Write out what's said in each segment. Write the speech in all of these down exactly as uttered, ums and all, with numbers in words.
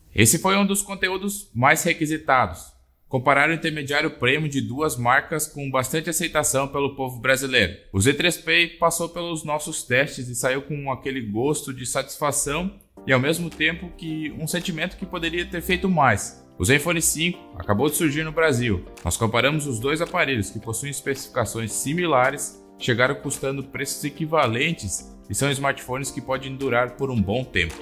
Esse foi um dos conteúdos mais requisitados. Comparar o intermediário premium de duas marcas com bastante aceitação pelo povo brasileiro. O Z três Play passou pelos nossos testes e saiu com aquele gosto de satisfação e ao mesmo tempo que um sentimento que poderia ter feito mais. O Zenfone cinco acabou de surgir no Brasil. Nós comparamos os dois aparelhos que possuem especificações similares, chegaram custando preços equivalentes e são smartphones que podem durar por um bom tempo.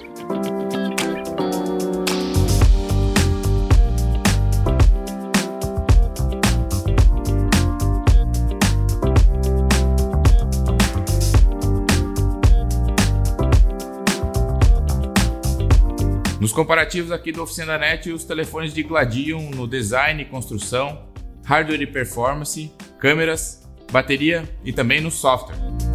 Nos comparativos aqui do Oficina da Net, os telefones de Gladium no design e construção, hardware e performance, câmeras, bateria e também no software.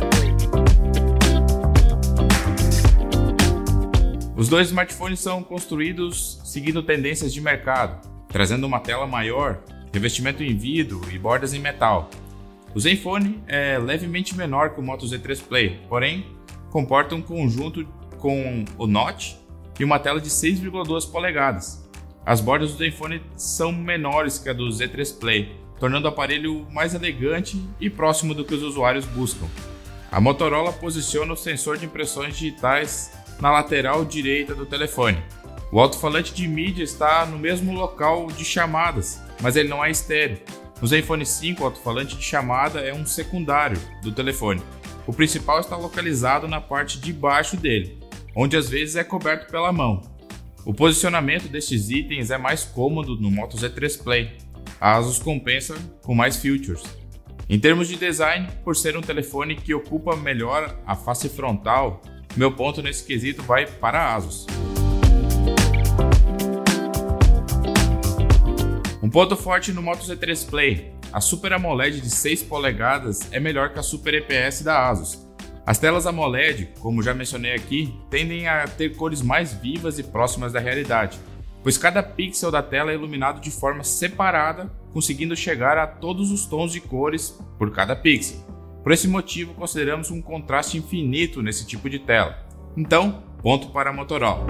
Os dois smartphones são construídos seguindo tendências de mercado, trazendo uma tela maior, revestimento em vidro e bordas em metal. O Zenfone é levemente menor que o Moto Z três Play, porém comporta um conjunto com o notch e uma tela de seis vírgula duas polegadas. As bordas do Zenfone são menores que a do Z três Play, tornando o aparelho mais elegante e próximo do que os usuários buscam. A Motorola posiciona o sensor de impressões digitais na lateral direita do telefone. O alto-falante de mídia está no mesmo local de chamadas, mas ele não é estéreo. No Zenfone cinco, o alto-falante de chamada é um secundário do telefone. O principal está localizado na parte de baixo dele, onde às vezes é coberto pela mão. O posicionamento destes itens é mais cômodo no Moto Z três Play. A Asus compensa com mais features. Em termos de design, por ser um telefone que ocupa melhor a face frontal, meu ponto nesse quesito vai para a Asus. Um ponto forte no Moto Z três Play: a Super AMOLED de seis polegadas é melhor que a Super I P S da Asus. As telas AMOLED, como já mencionei aqui, tendem a ter cores mais vivas e próximas da realidade, pois cada pixel da tela é iluminado de forma separada, conseguindo chegar a todos os tons de cores por cada pixel. Por esse motivo, consideramos um contraste infinito nesse tipo de tela. Então, ponto para a Motorola.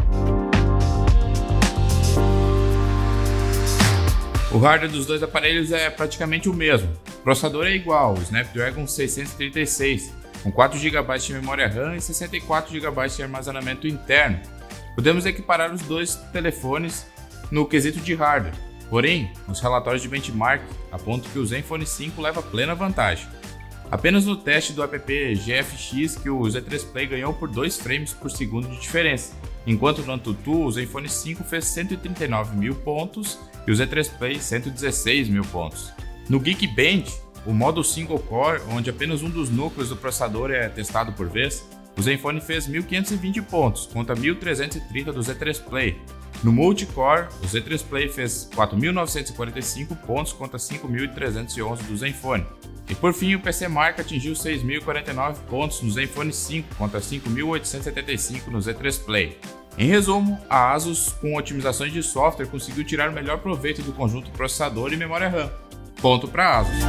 O hardware dos dois aparelhos é praticamente o mesmo. O processador é igual, o Snapdragon seiscentos e trinta e seis, com quatro gigabytes de memória RAM e sessenta e quatro gigabytes de armazenamento interno. Podemos equiparar os dois telefones no quesito de hardware, porém, nos relatórios de benchmark apontam que o Zenfone cinco leva plena vantagem. Apenas no teste do app G F X que o Z três Play ganhou por dois frames por segundo de diferença, enquanto no AnTuTu o Zenfone cinco fez cento e trinta e nove mil pontos e o Z três Play cento e dezesseis mil pontos. No Geekbench, o modo Single Core, onde apenas um dos núcleos do processador é testado por vez, o Zenfone fez mil quinhentos e vinte pontos contra mil trezentos e trinta do Z três Play. No Multicore, o Z três Play fez quatro mil novecentos e quarenta e cinco pontos contra cinco mil trezentos e onze do Zenfone. E por fim, o PCMark atingiu seis mil e quarenta e nove pontos no Zenfone cinco contra cinco mil oitocentos e setenta e cinco no Z três Play. Em resumo, a Asus, com otimizações de software, conseguiu tirar o melhor proveito do conjunto processador e memória RAM. Ponto para a Asus.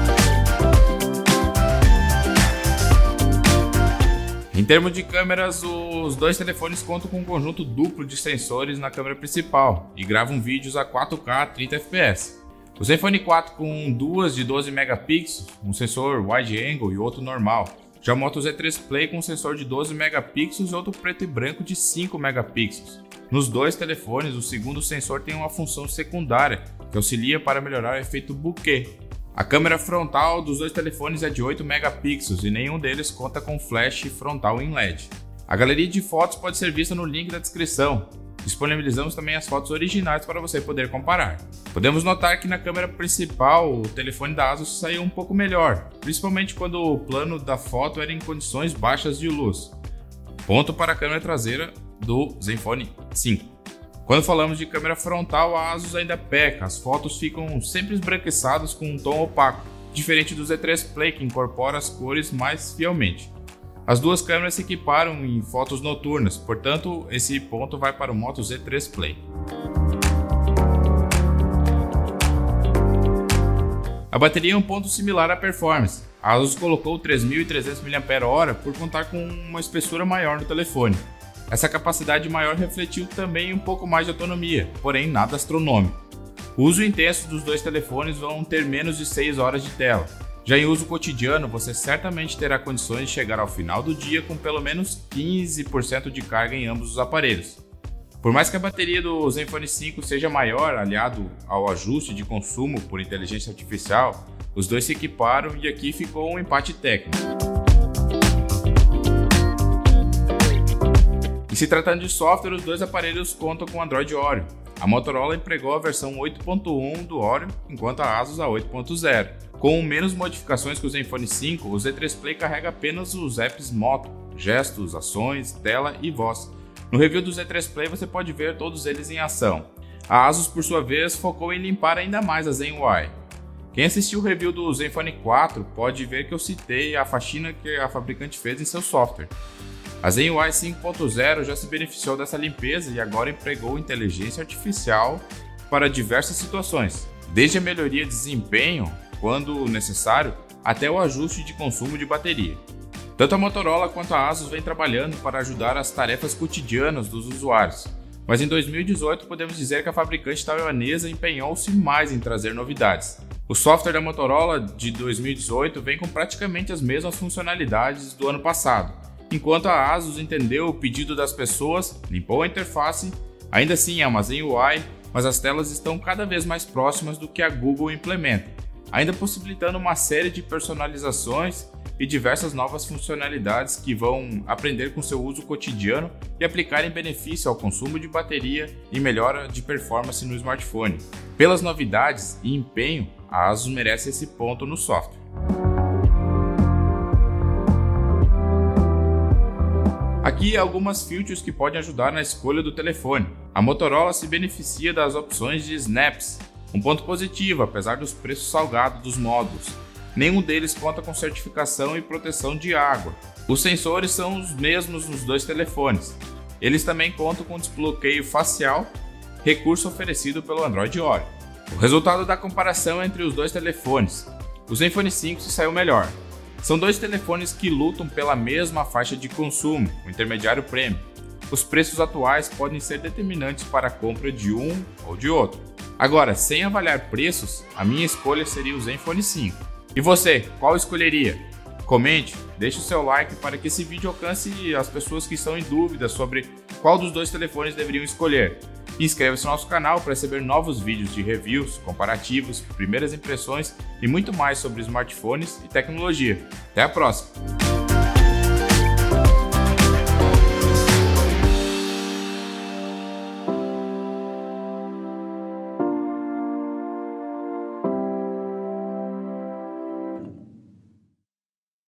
Em termos de câmeras, os dois telefones contam com um conjunto duplo de sensores na câmera principal e gravam vídeos a quatro K a trinta F P S. O Zenfone quatro com duas de doze megapixels, um sensor wide angle e outro normal. Já o Moto Z três Play com um sensor de doze megapixels e outro preto e branco de cinco megapixels. Nos dois telefones, o segundo sensor tem uma função secundária que auxilia para melhorar o efeito bokeh. A câmera frontal dos dois telefones é de oito megapixels e nenhum deles conta com flash frontal em L E D. A galeria de fotos pode ser vista no link da descrição. Disponibilizamos também as fotos originais para você poder comparar. Podemos notar que na câmera principal o telefone da Asus saiu um pouco melhor, principalmente quando o plano da foto era em condições baixas de luz. Ponto para a câmera traseira do Zenfone cinco. Quando falamos de câmera frontal, a Asus ainda peca, as fotos ficam sempre esbranquiçadas com um tom opaco, diferente do Z três Play que incorpora as cores mais fielmente. As duas câmeras se equiparam em fotos noturnas, portanto esse ponto vai para o Moto Z três Play. A bateria é um ponto similar à performance. A Asus colocou três mil e trezentos miliampères hora por contar com uma espessura maior no telefone. Essa capacidade maior refletiu também um pouco mais de autonomia, porém nada astronômico. O uso intenso dos dois telefones vão ter menos de seis horas de tela. Já em uso cotidiano, você certamente terá condições de chegar ao final do dia com pelo menos quinze por cento de carga em ambos os aparelhos. Por mais que a bateria do Zenfone cinco seja maior, aliado ao ajuste de consumo por inteligência artificial, os dois se equiparam e aqui ficou um empate técnico. E se tratando de software, os dois aparelhos contam com Android Oreo. A Motorola empregou a versão oito ponto um do Oreo, enquanto a Asus a oito ponto zero. Com menos modificações que o Zenfone cinco, o Z três Play carrega apenas os apps Moto, gestos, ações, tela e voz. No review do Z três Play você pode ver todos eles em ação. A Asus, por sua vez, focou em limpar ainda mais a ZenUI. Quem assistiu o review do Zenfone quatro pode ver que eu citei a faxina que a fabricante fez em seu software. A ZenUI cinco ponto zero já se beneficiou dessa limpeza e agora empregou inteligência artificial para diversas situações, desde a melhoria de desempenho, quando necessário, até o ajuste de consumo de bateria. Tanto a Motorola quanto a Asus vem trabalhando para ajudar as tarefas cotidianas dos usuários, mas em dois mil e dezoito podemos dizer que a fabricante taiwanesa empenhou-se mais em trazer novidades. O software da Motorola de dois mil e dezoito vem com praticamente as mesmas funcionalidades do ano passado, enquanto a Asus entendeu o pedido das pessoas, limpou a interface. Ainda assim é uma ZenUI, mas as telas estão cada vez mais próximas do que a Google implementa, ainda possibilitando uma série de personalizações e diversas novas funcionalidades que vão aprender com seu uso cotidiano e aplicar em benefício ao consumo de bateria e melhora de performance no smartphone. Pelas novidades e empenho, a Asus merece esse ponto no software. Aqui algumas features que podem ajudar na escolha do telefone. A Motorola se beneficia das opções de snaps, um ponto positivo apesar dos preços salgados dos módulos. Nenhum deles conta com certificação e proteção de água. Os sensores são os mesmos nos dois telefones. Eles também contam com desbloqueio facial, recurso oferecido pelo Android Oreo. O resultado da comparação entre os dois telefones. O Zenfone cinco se saiu melhor. São dois telefones que lutam pela mesma faixa de consumo, o intermediário premium. Os preços atuais podem ser determinantes para a compra de um ou de outro. Agora, sem avaliar preços, a minha escolha seria o Zenfone cinco. E você, qual escolheria? Comente, deixe o seu like para que esse vídeo alcance as pessoas que estão em dúvida sobre qual dos dois telefones deveriam escolher. E inscreva-se no nosso canal para receber novos vídeos de reviews, comparativos, primeiras impressões e muito mais sobre smartphones e tecnologia. Até a próxima!